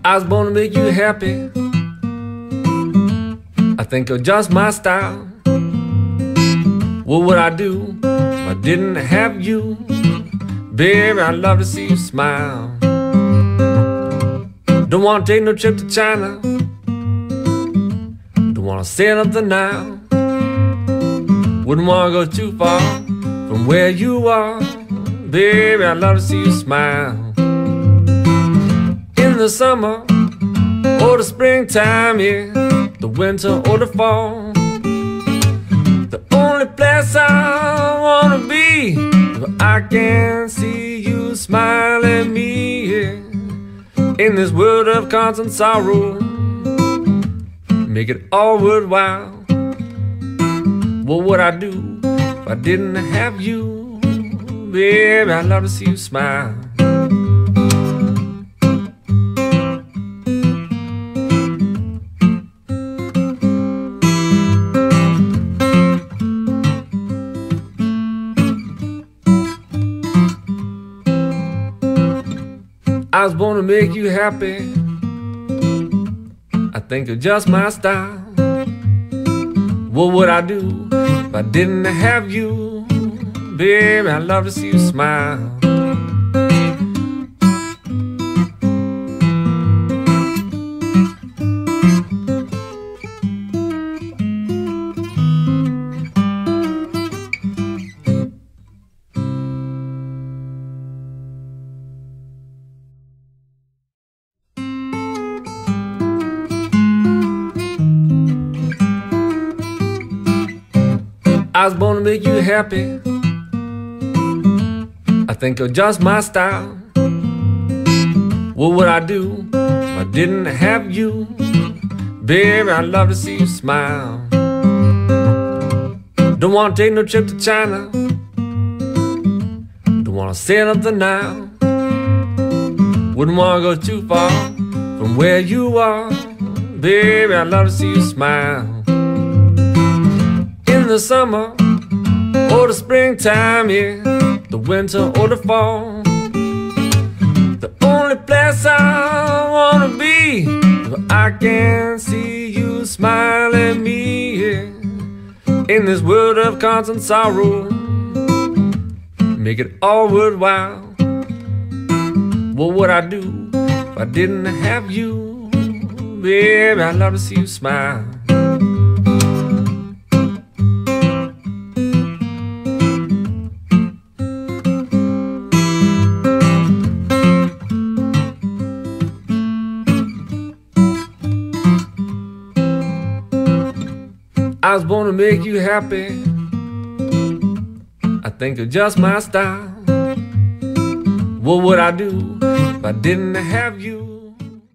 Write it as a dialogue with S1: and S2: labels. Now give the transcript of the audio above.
S1: I was born to make you happy. I think you're just my style. What would I do if I didn't have you? Baby, I'd love to see you smile. Don't wanna take no trip to China. Don't wanna sail up the Nile. Wouldn't wanna go too far from where you are. Baby, I'd love to see you smile. In the summer or the springtime, yeah, the winter or the fall, the only place I wanna be where I can see you smile at me, yeah. In this world of constant sorrow, make it all worthwhile. What would I do if I didn't have you? Baby, I'd love to see you smile. I was born to make you happy. I think you're just my style. What would I do if I didn't have you? Baby, I'd love to see you smile. I was born to make you happy. I think you're just my style. What would I do if I didn't have you? Baby, I'd love to see you smile. Don't wanna take no trip to China. Don't wanna sail up the Nile. Wouldn't wanna go too far from where you are. Baby, I'd love to see you smile. In the summer or the springtime, yeah, the winter or the fall, the only place I wanna be where I can see you smile at me, yeah. In this world of constant sorrow, make it all worthwhile. What would I do if I didn't have you? Baby, I'd love to see you smile. I was born to make you happy. I think you're just my style. What would I do if I didn't have you?